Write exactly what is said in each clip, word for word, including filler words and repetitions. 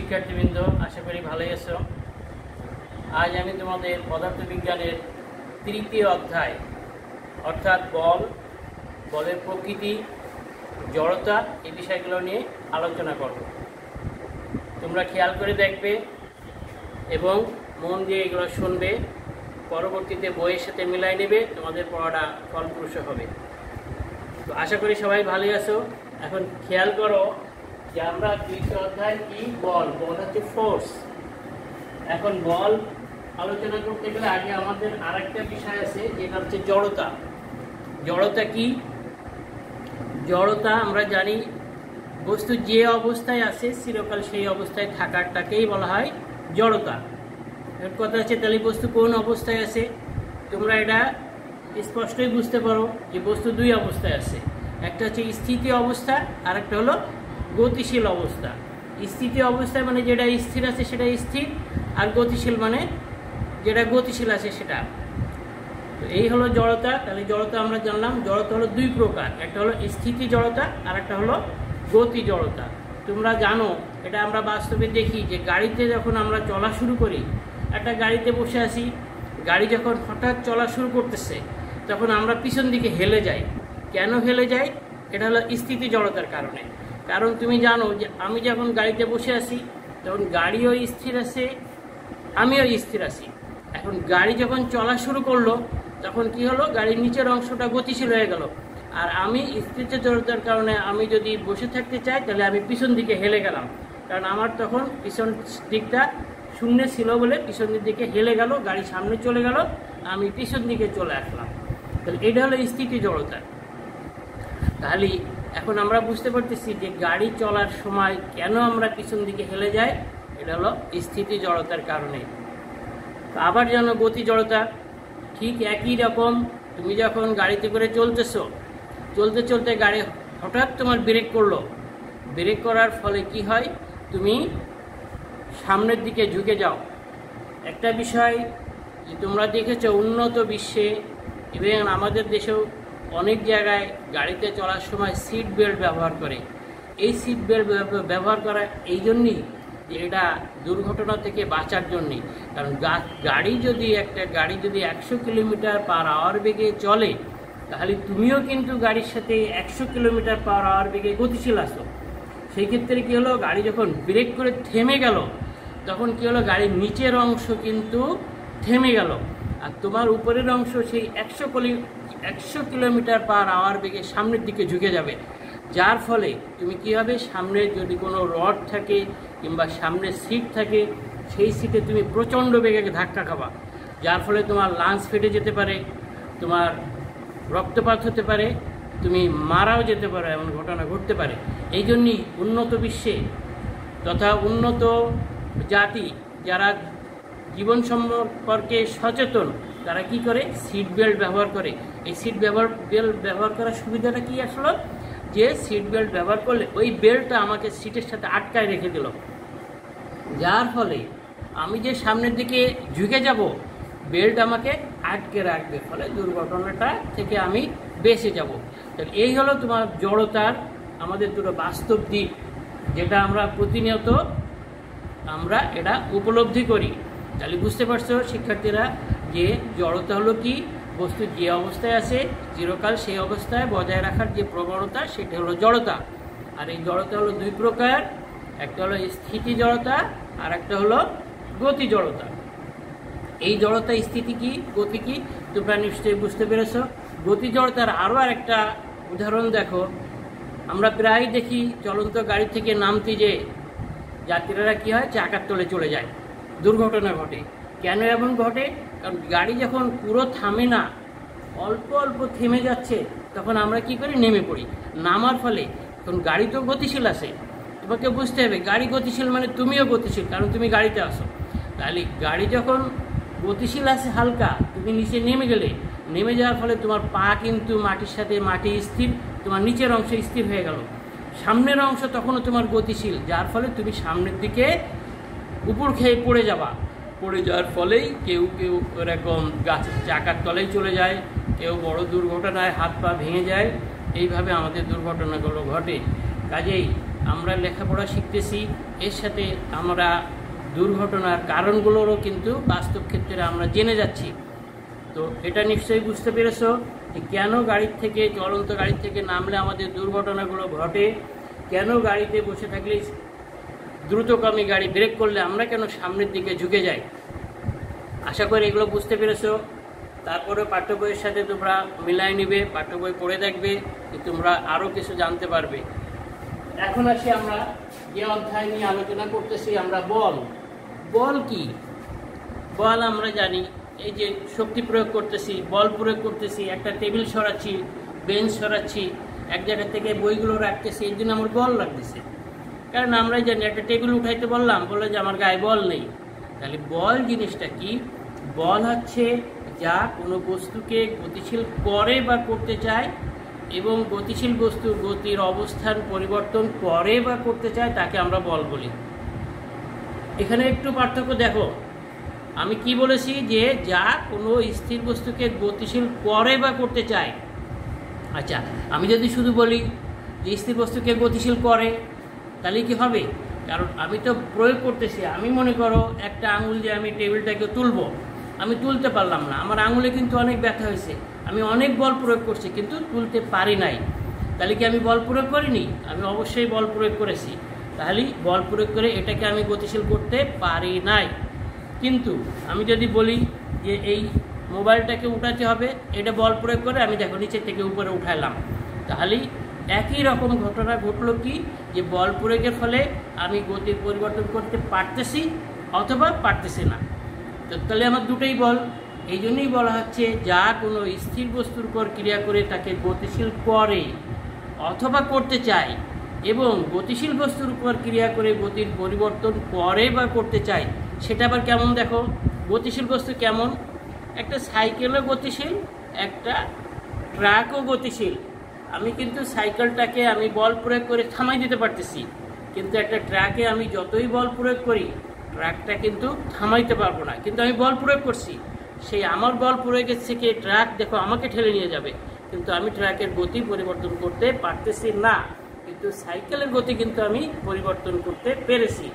শিক্ষার্থীবৃন্দ, আশা করি ভালোই আছো। আজ আমি তোমাদের পদার্থবিজ্ঞানের তৃতীয় অধ্যায় অর্থাৎ বল, বলের প্রকৃতি, জড়তা এই বিষয়গুলো নিয়ে আলোচনা করব। তোমরা খেয়াল করে দেখবে এবং মন দিয়ে এগুলো শুনবে, পরবর্তীতে বইয়ের সাথে মিলাই নেবে, তোমাদের পড়াটা ফলপ্রসূ হবে। তো আশা করি সবাই ভালোই আছো। এখন খেয়াল করো যে আমরা তৃতীয় অধ্যায় কি বল, বল হচ্ছে ফোর্স। এখন বল আলোচনা করতে গেলে আগে আমাদের আরেকটা বিষয় আছে, যেটা হচ্ছে জড়তা। জড়তা কি? জড়তা আমরা জানি বস্তু যে অবস্থায় আছে চিরকাল সেই অবস্থায় থাকারটাকেই বলা হয় জড়তা। এর কথা হচ্ছে তাহলে বস্তু কোন অবস্থায় আছে? তোমরা এটা স্পষ্টই বুঝতে পারো যে বস্তু দুই অবস্থায় আছে, একটা হচ্ছে স্থিতি অবস্থা আর একটা হলো গতিশীল অবস্থা। স্থিতি অবস্থায় মানে যেটা স্থির আছে সেটা স্থির, আর গতিশীল মানে যেটা গতিশীল আছে সেটা। তো এই হলো জড়তা। তাহলে জড়তা আমরা জানলাম, জড়তা হলো দুই প্রকার, একটা হলো স্থিতি জড়তা আর একটা হলো গতি জড়তা। তোমরা জানো এটা আমরা বাস্তবে দেখি যে গাড়িতে যখন আমরা চলা শুরু করি, একটা গাড়িতে বসে আছি, গাড়ি যখন হঠাৎ চলা শুরু করতেছে তখন আমরা পিছন দিকে হেলে যাই। কেন হেলে যাই? এটা হলো স্থিতি জড়তার কারণে। কারণ তুমি জানো যে আমি যখন গাড়িতে বসে আছি তখন গাড়িও স্থির আছে, আমিও স্থির আছি। এখন গাড়ি যখন চলা শুরু করলো তখন কি হলো, গাড়ির নিচের অংশটা গতিশীল হয়ে গেল, আর আমি স্থিতি জড়তার কারণে আমি যদি বসে থাকতে চাই তাহলে আমি পিছন দিকে হেলে গেলাম, কারণ আমার তখন পিছন দিকটা শূন্য ছিল বলে পিছন দিকে হেলে গেল, গাড়ি সামনে চলে গেল, আমি পিছন দিকে চলে আসলাম। তাহলে এটা হলো স্থিতি জড়তা। তাহলে এখন আমরা বুঝতে পারতেছি যে গাড়ি চলার সময় কেন আমরা পিছন দিকে হেলে যাই, এটা হলো স্থিতি জড়তার কারণে। আবার জানো গতি জড়তা, ঠিক একই রকম। তুমি যখন গাড়িতে করে চলতেছো, চলতে চলতে গাড়ি হঠাৎ তোমার ব্রেক করলো, ব্রেক করার ফলে কি হয়, তুমি সামনের দিকে ঝুঁকে যাও। একটা বিষয় যে তোমরা দেখেছো উন্নত বিশ্বে এবং আমাদের দেশেও অনেক জায়গায় গাড়িতে চলার সময় সিট বেল্ট ব্যবহার করে। এই সিট বেল্ট ব্যবহার করা এই জন্যই যে এটা দুর্ঘটনা থেকে বাঁচার জন্যে। কারণ গাড়ি যদি একটা গাড়ি যদি একশো কিলোমিটার পার আওয়ার বেগে চলে, তাহলে তুমিও কিন্তু গাড়ির সাথে একশো কিলোমিটার পার আওয়ার বেগে গতিশীল আসো। সেই ক্ষেত্রে কী হলো, গাড়ি যখন ব্রেক করে থেমে গেল তখন কী হলো, গাড়ির নিচের অংশ কিন্তু থেমে গেল, আর তোমার উপরের অংশ সেই একশো কিলো একশো কিলোমিটার পার আওয়ার বেগে সামনের দিকে ঝুঁকে যাবে। যার ফলে তুমি কী হবে, সামনে যদি কোনো রড থাকে কিংবা সামনে সিট থাকে, সেই সিটে তুমি প্রচণ্ড বেগে ধাক্কা খাবা, যার ফলে তোমার লাঞ্চ ফেটে যেতে পারে, তোমার রক্তপাত হতে পারে, তুমি মারাও যেতে পারো, এমন ঘটনা ঘটতে পারে। এই জন্যই উন্নত বিশ্বে তথা উন্নত জাতি যারা জীবন সম্পর্কে সচেতন তারা কি করে, সিট বেল্ট ব্যবহার করে। এই সিট ব্যবহার বেল্ট ব্যবহার করার সুবিধাটা কি আসলো, যে সিট বেল্ট ব্যবহার করলে ওই বেল্টটা আমাকে সিটের সাথে আটকায় রেখে দিল, যার ফলে আমি যে সামনের দিকে ঝুঁকে যাব বেল্ট আমাকে আটকে রাখবে, ফলে দুর্ঘটনাটা থেকে আমি বেঁচে যাব। তাহলে এই হলো তোমার জড়তার আমাদের দুটো বাস্তব দিক, যেটা আমরা প্রতিনিয়ত আমরা এটা উপলব্ধি করি। তাহলে বুঝতে পারছো শিক্ষার্থীরা যে জড়তা হলো কি, বস্তু যে অবস্থায় আছে চিরকাল সেই অবস্থায় বজায় রাখার যে প্রবণতা, সেটা হলো জড়তা। আর এই জড়তা হলো দুই প্রকার, একটা হলো স্থিতি জড়তা আর একটা হলো গতি জড়তা। এই জড়তা স্থিতি কি, গতি কি, তোমরা নিশ্চয়ই বুঝতে পেরেছো। গতি জড়তার আরও আর একটা উদাহরণ দেখো, আমরা প্রায় দেখি চলন্ত গাড়ি থেকে নামতে যে যাত্রীরা কি হয়, চাকার তলে চলে যায়, দুর্ঘটনা ঘটে। কেন এমন ঘটে? কারণ গাড়ি যখন পুরো থামে না, অল্প অল্প থেমে যাচ্ছে, তখন আমরা কি করি, নেমে পড়ি। নামার ফলে তখন গাড়ি তো গতিশীল আছে, তোমাকে বুঝতে হবে গাড়ি গতিশীল মানে তুমিও গতিশীল, কারণ তুমি গাড়িতে আসো। তাহলে গাড়ি যখন গতিশীল আছে হালকা, তুমি নিচে নেমে গেলে, নেমে যাওয়ার ফলে তোমার পা কিন্তু মাটির সাথে মাটি স্থির, তোমার নিচের অংশ স্থির হয়ে গেল, সামনের অংশ তখনও তোমার গতিশীল, যার ফলে তুমি সামনের দিকে উপর খেয়ে পড়ে যাবা। পড়ে যাওয়ার ফলেই কেউ কেউ এরকম গাছের চাকার তলেই চলে যায়, কেউ বড় দুর্ঘটনায় হাত পা ভেঙে যায়। এইভাবে আমাদের দুর্ঘটনাগুলো ঘটে। কাজেই আমরা লেখাপড়া শিখতেছি, এর সাথে আমরা দুর্ঘটনার কারণগুলোরও কিন্তু বাস্তব ক্ষেত্রে আমরা জেনে যাচ্ছি। তো এটা নিশ্চয়ই বুঝতে পেরেছো যে কেন গাড়ির থেকে চলন্ত গাড়ির থেকে নামলে আমাদের দুর্ঘটনাগুলো ঘটে, কেন গাড়িতে বসে থাকলে দ্রুতগামী গাড়ি ব্রেক করলে আমরা কেন সামনের দিকে ঝুঁকে যাই। আশা করি এগুলো বুঝতে পেরেছো। তারপরে পাঠ্য বইয়ের সাথে তোমরা মিলাই নিবে, পাঠ্য বই পড়ে দেখবে, তোমরা আরও কিছু জানতে পারবে। এখন আসি আমরা যে অধ্যায় নিয়ে আলোচনা করতেছি, আমরা বল। বল কি? বল আমরা জানি এই যে শক্তি প্রয়োগ করতেছি, বল প্রয়োগ করতেছি, একটা টেবিল সরাচ্ছি, বেঞ্চ সরাচ্ছি, এক জায়গা থেকে বইগুলো রাখতেছি, এই জন্য আমার বল লাগতেছে। কারণ আমরাই জানি একটা টেবিল উঠাইতে বললাম, বললো যে আমার গায়ে বল নেই। তাহলে বল জিনিসটা কি? বল হচ্ছে যা কোনো বস্তুকে গতিশীল করে বা করতে চায়, এবং গতিশীল বস্তুর গতির অবস্থান পরিবর্তন করে বা করতে চায়, তাকে আমরা বল বলি। এখানে একটু পার্থক্য দেখো, আমি কি বলেছি যে যা কোনো স্থির বস্তুকে গতিশীল করে বা করতে চায়। আচ্ছা, আমি যদি শুধু বলি যে স্থির বস্তুকে গতিশীল করে, তাহলে কি হবে? কারণ আমি তো প্রয়োগ করতেছি। আমি মনে করো একটা আঙুল দিয়ে আমি টেবিলটাকে তুলবো, আমি তুলতে পারলাম না, আমার আঙুলে কিন্তু অনেক ব্যথা হয়েছে, আমি অনেক বল প্রয়োগ করছি কিন্তু তুলতে পারি নাই। তাহলে কি আমি বল প্রয়োগ করিনি? আমি অবশ্যই বল প্রয়োগ করেছি। তাহলে বল প্রয়োগ করে এটাকে আমি গতিশীল করতে পারি নাই। কিন্তু আমি যদি বলি যে এই মোবাইলটাকে উঠাতে হবে, এটা বল প্রয়োগ করে আমি দেখো নিচের থেকে উপরে উঠাইলাম, তাহলে একই রকম ঘটনা ঘটলো কি, যে বল প্রয়োগের ফলে আমি গতির পরিবর্তন করতে পারতেছি অথবা পারতেছি না। তো তাহলে আমার দুটোই বল। এই জন্যই বলা হচ্ছে যা কোনো স্থির বস্তুর উপর ক্রিয়া করে তাকে গতিশীল করে অথবা করতে চায়, এবং গতিশীল বস্তুর উপর ক্রিয়া করে গতির পরিবর্তন করে বা করতে চায়। সেটা আবার কেমন দেখো, গতিশীল বস্তু কেমন? একটা সাইকেলও গতিশীল, একটা ট্রাকও গতিশীল। আমি কিন্তু সাইকেলটাকে আমি বল প্রয়োগ করে থামাই দিতে পারতেছি, কিন্তু একটা ট্রাকে আমি যতই বল প্রয়োগ করি ট্রাকটা কিন্তু থামাইতে পারবো না, কিন্তু আমি বল প্রয়োগ করছি। সেই আমার বল প্রয়োগের থেকে ট্রাক দেখো আমাকে ঠেলে নিয়ে যাবে, কিন্তু আমি ট্রাকের গতি পরিবর্তন করতে পারতেছি না, কিন্তু সাইকেলের গতি কিন্তু আমি পরিবর্তন করতে পেরেছি।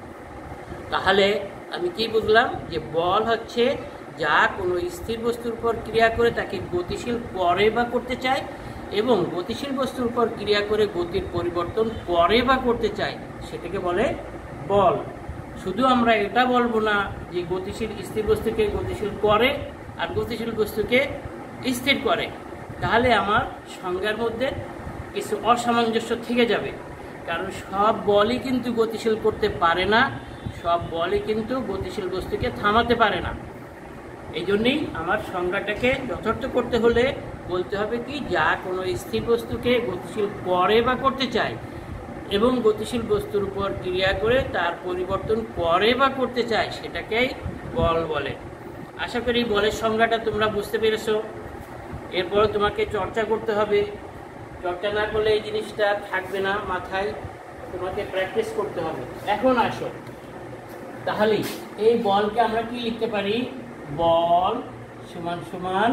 তাহলে আমি কি বুঝলাম? যে বল হচ্ছে যা কোনো স্থির বস্তুর উপর ক্রিয়া করে তাকে গতিশীল করে বা করতে চায়, এবং গতিশীল বস্তুর উপর ক্রিয়া করে গতির পরিবর্তন করে বা করতে চায়, সেটাকে বলে বল। শুধু আমরা এটা বলবো না যে গতিশীল স্থির বস্তুকে গতিশীল করে আর গতিশীল বস্তুকে স্থির করে, তাহলে আমার সংজ্ঞার মধ্যে কিছু অসামঞ্জস্য থেকে যাবে। কারণ সব বলই কিন্তু গতিশীল করতে পারে না, সব বলই কিন্তু গতিশীল বস্তুকে থামাতে পারে না। এই জন্যই আমার সংজ্ঞাটাকে যথার্থ করতে হলে বলতে হবে কি, যা কোনো স্থির বস্তুকে গতিশীল করে বা করতে চায় এবং গতিশীল বস্তুর উপর ক্রিয়া করে তার পরিবর্তন করে বা করতে চায়, সেটাকেই বল বলে। আশা করি বলের সংজ্ঞাটা তোমরা বুঝতে পেরেছো। এরপর তোমাকে চর্চা করতে হবে, চর্চা না করলে এই জিনিসটা থাকবে না মাথায়, তোমাকে প্র্যাকটিস করতে হবে। এখন আসো, তাহলে এই বলকে আমরা কি লিখতে পারি? বল সমান সমান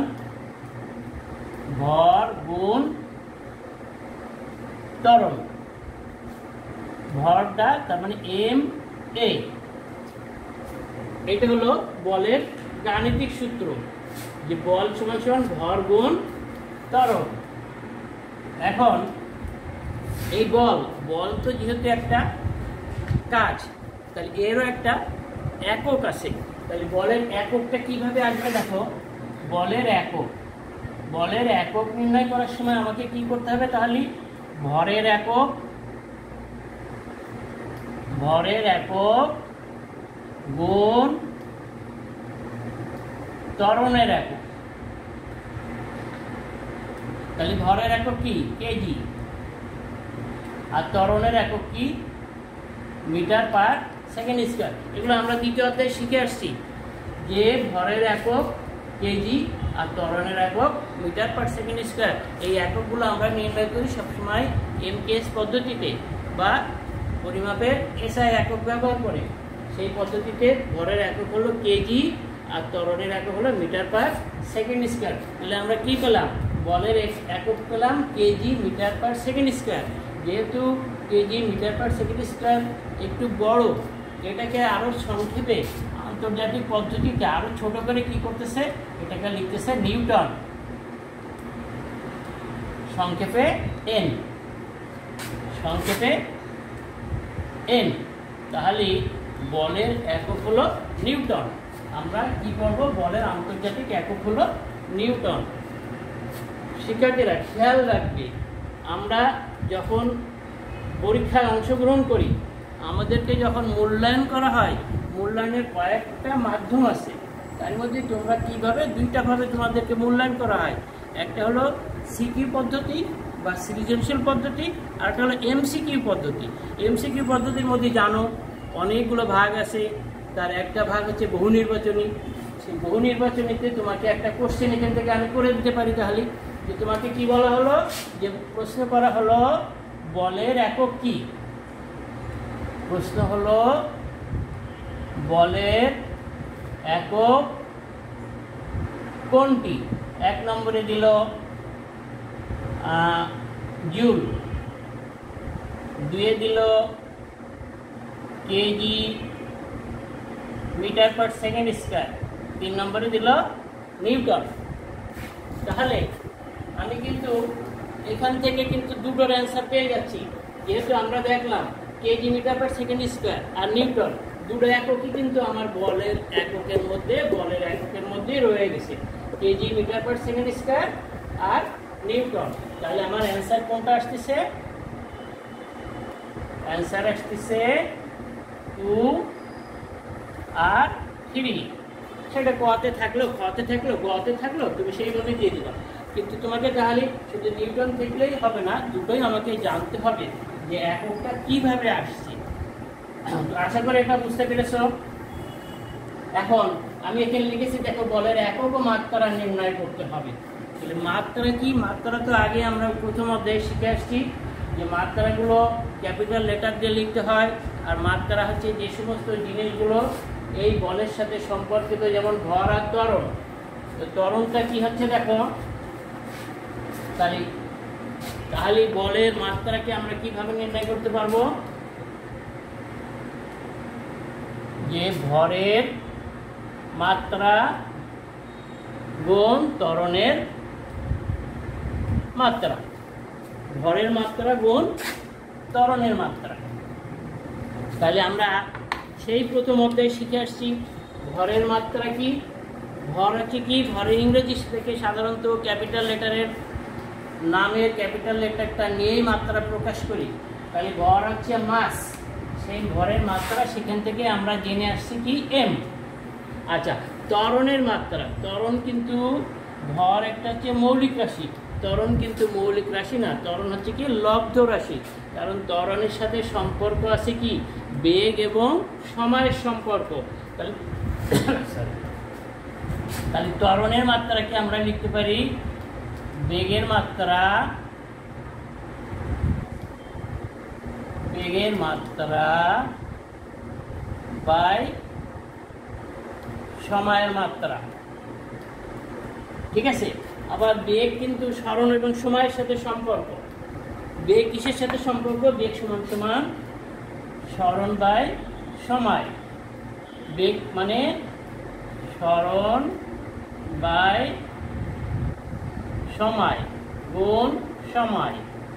ভর গুণ ত্বরণ। ভরটা তার মানে এম এ, এটা হলো বলের গাণিতিক সূত্র, যে বল সমান সমান ভর গুণ ত্বরণ। এখন এই বল বল তো যেহেতু একটা কাজ, তাহলে এরও একটা একক আছে। তাহলে বলের এককটা কিভাবে আসবে দেখো, বলের একক বলের একক নির্ণয় করার সময় আমাকে কি করতে হবে? তাহলে ভরের একক ভরের একক গুণ ত্বরণের একক। তাহলে ভরের একক কি? কেজি, আর ত্বরণের একক কি? Metre per second square. এগুলো আমরা দ্বিতীয় অধ্যায়ে শিখে আসছি যে ভরের একক কেজি আর ত্বরণের একক মিটার পার সেকেন্ড স্কয়ার। এই এককগুলো আমরা নির্ণয় করি সবসময় এমকেএস পদ্ধতিতে বা পরিমাপের এসআই একক ব্যবহার করে। সেই পদ্ধতিতে ভরের একক হলো কেজি আর ত্বরণের একক হলো মিটার পার সেকেন্ড স্কয়ার। তাহলে আমরা কি পেলাম? বলের একক পেলাম KG metre per second square. যেহেতু KG metre per second square একটু বড়, এটাকে আরও সংক্ষেপে আন্তর্জাতিক পদ্ধতিতে আরও ছোট করে কি করতেছে, এটাকে লিখতেছে নিউটন, সংক্ষেপে এন, সংক্ষেপে এন। তাহলে বলের একক হলো নিউটন। আমরা কি করব, বলের আন্তর্জাতিক একক হলো নিউটন। শিক্ষার্থীরা খেয়াল রাখবে, আমরা যখন পরীক্ষায় অংশগ্রহণ করি, আমাদেরকে যখন মূল্যায়ন করা হয়, মূল্যায়নের কয়েকটা মাধ্যম আছে। তার মধ্যে তোমরা কীভাবে, দুইটাভাবে তোমাদেরকে মূল্যায়ন করা হয়। একটা হলো সিকিউ পদ্ধতি বা সৃজনশীল পদ্ধতি, আর একটা হলো এমসিকিউ পদ্ধতি। এমসিকিউ পদ্ধতির মধ্যে জানো অনেকগুলো ভাগ আছে। তার একটা ভাগ হচ্ছে বহু নির্বাচনী। সেই বহু নির্বাচনীতে তোমাকে একটা কোশ্চেন এখান থেকে আমি করে দিতে পারি। তাহলে যে তোমাকে কি বলা হলো, যে প্রশ্ন করা হলো বলের একক কি, প্রশ্ন হলো বলের একক কোনটি। এক নম্বরে দিল জুল, দুয়ে দিল KG metre per second square, তিন নম্বরে দিল নিউটন। তাহলে আমি কিন্তু এখান থেকে কিন্তু দুটোর অ্যান্সার পেয়ে যাচ্ছি, যেহেতু আমরা দেখলাম KG metre per second square আর নিউটন দুটো এককই কিন্তু আমার বলের এককের মধ্যে বলের এককের মধ্যে রয়ে গেছে, KG metre per second square আর নিউটন। তাহলে আমার অ্যান্সার কোনটা আসতেছে, অ্যান্সার আসতেছে টু আর থ্রি। সেটা কতে থাকলো, খতে থাকলো, গতে থাকলো, তুমি সেইভাবে দিয়ে দিবা। কিন্তু তোমাকে তাহলে শুধু নিউটন থাকলেই হবে না, দুটোই আমাকে জানতে হবে যে এককটা কিভাবে আসছে। আশা করি এটা বুঝতে পেরেছ। এখন আমি এখানে লিখেছি, দেখো বলের একক ও মাত্রা নির্ণয় করতে হবে। তাহলে মাত্রা কি, মাত্রা তো আগে আমরা প্রথম অধ্যায়ে শিখে আসছি যে মাত্রাগুলো ক্যাপিটাল লেটার দিয়ে লিখতে হয়। আর মাত্রা হচ্ছে যে সমস্ত জিনিসগুলো এই বলের সাথে সম্পর্কিত, যেমন ভর আর ত্বরণ। তো ত্বরণটা কি হচ্ছে দেখো, তাহলে তাহলে বলের মাত্রাকে আমরা কিভাবে নির্ণয় করতে পারবো, যে ভরের মাত্রা গুণ ত্বরণের মাত্রা, ভরের মাত্রা গুণ ত্বরণের মাত্রা। তাহলে আমরা সেই প্রথম অধ্যায়ে শিখে আসছি ভরের মাত্রা কি। ভর হচ্ছে কি, ভরের ইংরেজি থেকে সাধারণত ক্যাপিটাল লেটারের নামের ক্যাপিটাল লেটারটা নিয়েই মাত্রা প্রকাশ করি। তাহলে ভর হচ্ছে মাস, সেই ভরের মাত্রা সেখান থেকে আমরা জেনে আসছি কি এম। আচ্ছা, ত্বরণের মাত্রা, ত্বরণ কিন্তু ভর একটা হচ্ছে মৌলিক রাশি, ত্বরণ কিন্তু মৌলিক রাশি না, ত্বরণ হচ্ছে কি লব্ধ রাশি। কারণ ত্বরণের সাথে সম্পর্ক আছে কি বেগ এবং সময়ের সম্পর্ক। তাহলে তাহলে ত্বরণের মাত্রাকে আমরা লিখতে পারি বেগের মাত্রা, বেগের মাত্রা বাই সময়ের মাত্রা। ঠিক আছে। আবার বেগ কিন্তু সরণ এবং সময়ের সাথে সম্পর্ক। বেগ কিসের সাথে সম্পর্ক, বেগ সমান সমান সরণ বাই সময়। বেগ মানে সরণ বাই সময় গুণ সময়।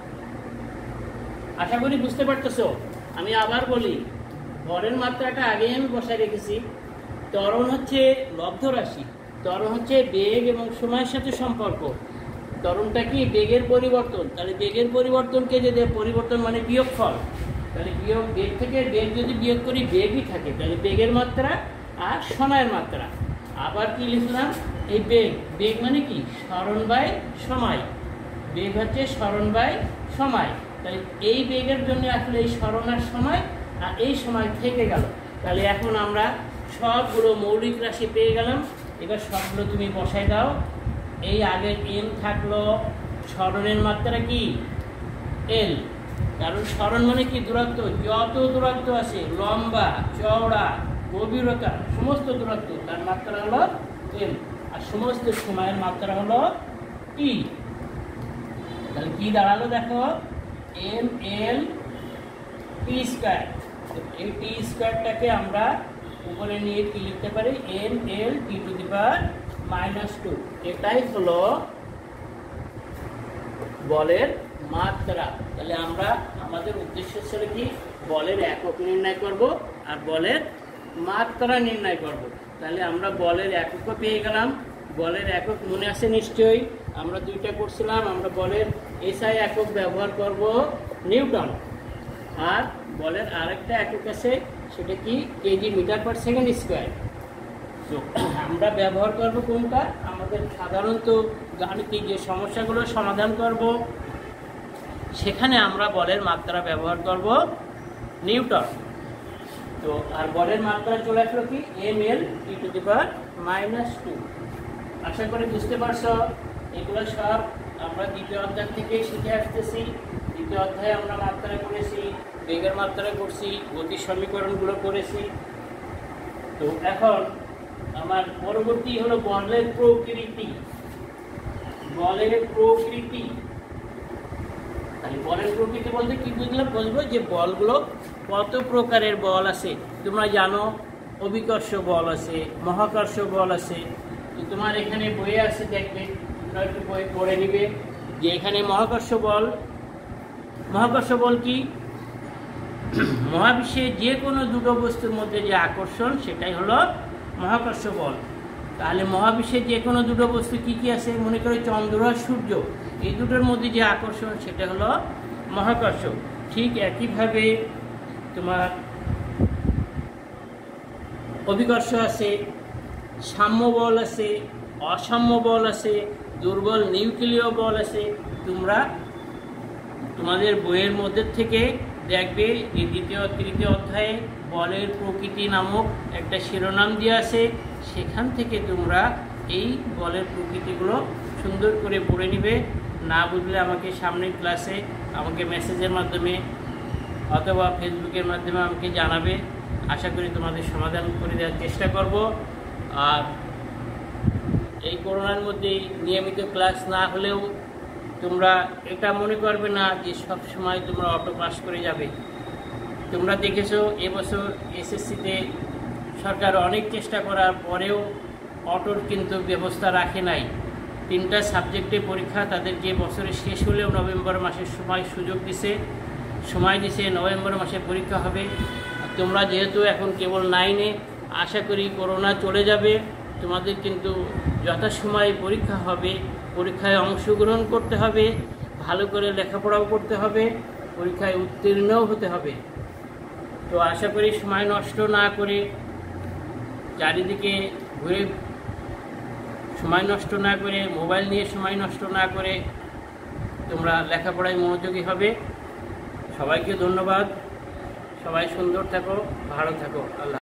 আশা করি বুঝতে পারতেছো। আমি আবার বলি, ভরের মাত্রাটা আগেই আমি বসায় রেখেছি। ত্বরণ হচ্ছে লব্ধ রাশি, ত্বরণ হচ্ছে বেগ এবং সময়ের সাথে সম্পর্ক। ত্বরণটা কি বেগের পরিবর্তন, তাহলে বেগের পরিবর্তনকে যদি পরিবর্তন মানে বিয়োগফল, তাহলে বিয়োগ বেগ থেকে বেগ যদি বিয়োগ করি বেগই থাকে, তাহলে বেগের মাত্রা আর সময়ের মাত্রা। আবার কি লিখলাম, এই বেগ, বেগ মানে কি সরণ বাই সময়, বেগ হচ্ছে সরণ বাই সময়। তাহলে এই বেগের জন্য আসলে এই সরণ আর সময় আর এই সময় থেকে গেল। তাহলে এখন আমরা সবগুলো মৌলিক রাশি পেয়ে গেলাম। এবার সবগুলো তুমি বসাই দাও। এই আগের এম থাকলো, সরণের মাত্রা কি এল, কারণ সরণ মানে কি দূরত্ব, যত দূরত্ব আছে লম্বা চওড়া গভীরতা সমস্ত দূরত্ব তার মাত্রা হলো এম, আর সমস্ত সময়ের মাত্রা হলো টি। তাহলে কি দাঁড়ালো দেখো, এম এল টি স্কোয়ার। এই টি স্কোয়ারটাকে আমরা উপরে নিয়ে কি লিখতে পারি, M L T to the power minus two. এটাই হলো বলের মাত্রা। তাহলে আমরা আমাদের উদ্দেশ্য ছিল কি, বলের একক নির্ণয় করব আর বলের মাত্রা নির্ণয় করব। তাহলে আমরা বলের এককও পেয়ে গেলাম। বলের একক মনে আছে নিশ্চয়ই, আমরা দুইটা করছিলাম। আমরা বলের এসআই একক ব্যবহার করব নিউটন, আর বলের আরেকটা একক আছে, সেটা কি KG metre per second square. তো আমরা ব্যবহার করব কোনটা, আমাদের সাধারণত গাণিতিক যে সমস্যাগুলো সমাধান করব সেখানে আমরা বলের মাত্রা ব্যবহার করব নিউটন। তো আর বলের মাত্রা চলে আসলো কি, M L T to the power minus two. আশা করি বুঝতে পারছো। এগুলো সব আমরা দ্বিতীয় অধ্যায় থেকে শিখে আসতেছি। দ্বিতীয় অধ্যায়ে আমরা মাত্রা করেছি, বেগের মাত্রা করছি, গতির সমীকরণগুলো করেছি। তো এখন আমার পরবর্তী হলো বলের প্রকৃতি। বলের প্রকৃতি তাহলে বলের প্রকৃতি বলতে কি বুঝলাম, বুঝবো যে বলগুলো কত প্রকারের বল আছে। তোমরা জানো অভিকর্ষ বল আছে, মহাকর্ষ বল আছে। তো তোমার এখানে বইয়ে আছে, দেখবে তোমরা একটু বই পড়ে নিবে যে এখানে মহাকর্ষ বল। মহাকর্ষ বল কি, মহাবিশ্বে যে কোনো দুটো বস্তুর মধ্যে যে আকর্ষণ সেটাই হলো মহাকর্ষ বল। তাহলে মহাবিশ্বে যে কোনো দুটো বস্তু কি কি আছে, মনে করো চন্দ্র আর সূর্য, এই দুটোর মধ্যে যে আকর্ষণ সেটা হলো মহাকর্ষ। ঠিক একইভাবে তোমার অভিকর্ষ আছে, সাম্য বল আছে, অসাম্য বল আছে, দুর্বল নিউক্লিয় বল আছে। তোমরা তোমাদের বইয়ের মধ্যে থেকে দেখবে যে দ্বিতীয় তৃতীয় অধ্যায়ে বলের প্রকৃতি নামক একটা শিরোনাম দিয়ে আছে। সেখান থেকে তোমরা এই বলের প্রকৃতিগুলো সুন্দর করে পড়ে নিবে। না বুঝলে আমাকে সামনের ক্লাসে আমাকে মেসেজের মাধ্যমে অথবা ফেসবুকের মাধ্যমে আমাকে জানাবে। আশা করি তোমাদের সমাধান করে দেওয়ার চেষ্টা করব। আর এই করোনার মধ্যে নিয়মিত ক্লাস না হলেও তোমরা এটা মনে করবে না যে সব সময় তোমরা অটো পাস করে যাবে। তোমরা দেখেছো এবছর এসএসসিতে সরকার অনেক চেষ্টা করার পরেও অটোর কিন্তু ব্যবস্থা রাখে নাই। তিনটা সাবজেক্টে পরীক্ষা তাদের যে বছরে শেষ হলেও নভেম্বর মাসের সময় সুযোগ দিছে, সময় দিছে, নভেম্বর মাসে পরীক্ষা হবে। তোমরা যেহেতু এখন কেবল নাইনে, আশা করি করোনা চলে যাবে, তোমাদের কিন্তু যথাসময়ে পরীক্ষা হবে। পরীক্ষায় অংশগ্রহণ করতে হবে, ভালো করে লেখাপড়াও করতে হবে, পরীক্ষায় উত্তীর্ণও হতে হবে। তো আশা করি সময় নষ্ট না করে, চারিদিকে ঘুরে সময় নষ্ট না করে, মোবাইল নিয়ে সময় নষ্ট না করে তোমরা লেখাপড়ায় মনোযোগী হবে। সবাইকে ধন্যবাদ। সবাই সুন্দর থাকো, ভালো থাকো। আল্লাহ।